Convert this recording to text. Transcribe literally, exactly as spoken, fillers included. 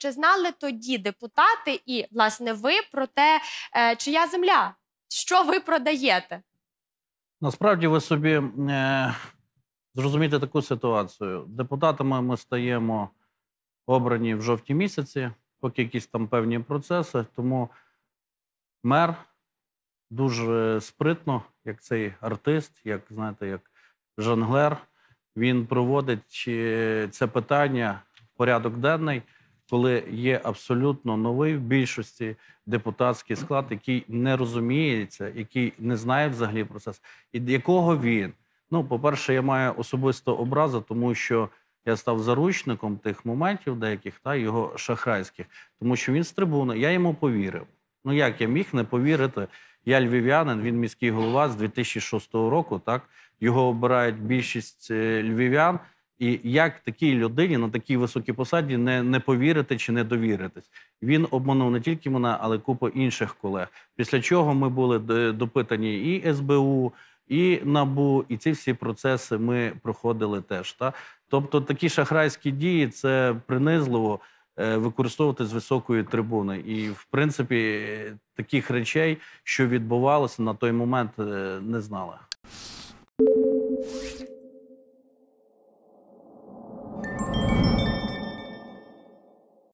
чи знали тоді депутати і, власне, ви про те, е, чия земля? Що ви продаєте? Насправді ви собі е, зрозумієте таку ситуацію. Депутатами ми стаємо обрані в жовтні місяці, поки якісь там певні процеси, тому мер дуже спритно, як цей артист, як, знаєте, як жонглер, він проводить е, це питання в порядок денний, коли є абсолютно новий в більшості депутатський склад, який не розуміється, який не знає взагалі процес, і якого він. Ну, по-перше, я маю особисто образу, тому що я став заручником тих моментів деяких, та, його шахрайських, тому що він з трибуни, я йому повірив. Ну, як я міг не повірити? Я львів'янин, він міський голова з дві тисячі шостого року, так? Його обирають більшість е, львів'ян. І як такій людині на такій високій посаді не, не повірити чи не довіритись? Він обманув не тільки мене, але й купу інших колег. Після чого ми були допитані і ес бе у, і НАБУ, і ці всі процеси ми проходили теж. Та? Тобто такі шахрайські дії – це принизливо е, використовувати з високої трибуни. І, в принципі, таких речей, що відбувалося на той момент, е, не знали.